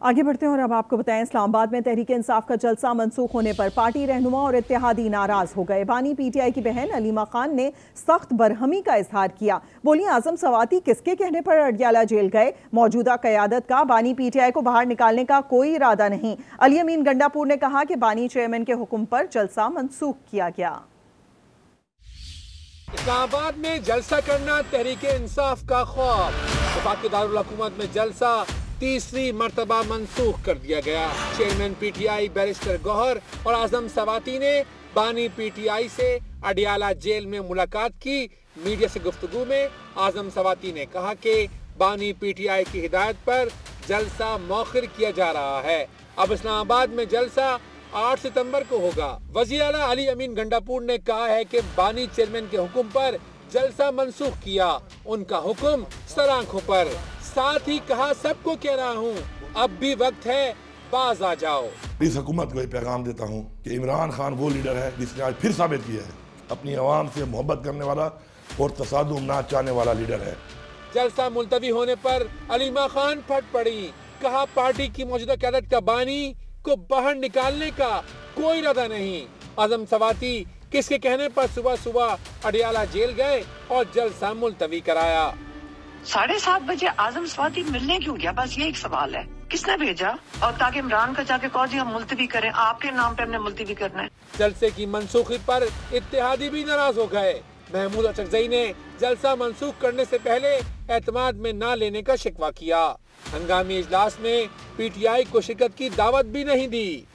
आगे बढ़ते हैं और अब आपको बताएं, इस्लामाबाद में तहरीक इंसाफ का जलसा मंसूख होने पर पार्टी रहनुमा और इत्तेहादी नाराज हो गए। बानी पीटीआई की बहन अलीमा खान ने सख्त बरहमी का इजहार किया। बोली, आजम सवाती किसके कहने पर अडयाला जेल गए? मौजूदा क़यादत का बानी पीटीआई को बाहर निकालने का कोई इरादा नहीं। अली अमीन गंडापुर ने कहा कि बानी चेयरमैन के हुक्म पर जलसा मंसूख किया गया। इस्लामाबाद में जलसा करना तहरीक इंसाफ का ख्वाब। वफाकी दारुल हुकूमत में जलसा तीसरी मर्तबा मंसूख कर दिया गया। चेयरमैन पीटीआई बैरिस्टर गौहर और आजम सवाती ने बानी पीटीआई से अडयाला जेल में मुलाकात की। मीडिया से गुफ्तगू में आजम सवाती ने कहा कि बानी पीटीआई की हिदायत पर जलसा मौखिर किया जा रहा है। अब इस्लामाबाद में जलसा 8 सितंबर को होगा। वज़ीर आला अली अमीन गंडापुर ने कहा है कि बानी चेयरमैन के हुक्म पर जलसा मंसूख किया, उनका हुक्म सर आंखों पर। साथ ही कहा, सबको कह रहा हूँ, अब भी वक्त है, बाज आ जाओ। इस हुकूमत को ये पैगाम देता हूँ कि इमरान खान वो लीडर है जिसने आज फिर साबित किया है अपनी आवाम से मोहब्बत करने वाला और तसादुम ना चाहने वाला लीडर है। जलसा मुलतवी होने पर अलीमा खान फट पड़ी। कहा, पार्टी की मौजूदा क़यादत का बानी को बाहर निकालने का कोई इरादा नहीं। आजम सवाती किसके कहने पर सुबह सुबह अडयाला जेल गए और जलसा मुलतवी कराया। 7:30 बजे आजम सवाती मिलने क्यों गया? बस ये एक सवाल है, किसने भेजा? और ताकि इमरान का जाके कहो जी हम मुलतवी करें, आपके नाम पे हमने मुलतवी करना है। जलसे की मंसूखी पर इत्तेहादी भी नाराज हो गए। महमूद अचकजई ने जलसा मंसूख करने से पहले एतमाद में ना लेने का शिकवा किया। हंगामी इजलास में पीटीआई को शिरकत की दावत भी नहीं दी।